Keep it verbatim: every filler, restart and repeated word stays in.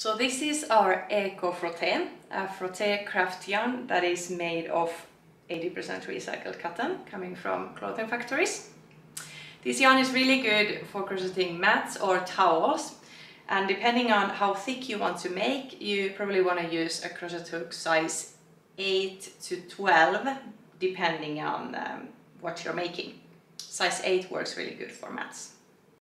So this is our EKO Froté, a Froté craft yarn that is made of eighty percent recycled cotton coming from clothing factories. This yarn is really good for crocheting mats or towels, and depending on how thick you want to make, you probably want to use a crochet hook size eight to twelve, depending on um, what you're making. Size eight works really good for mats.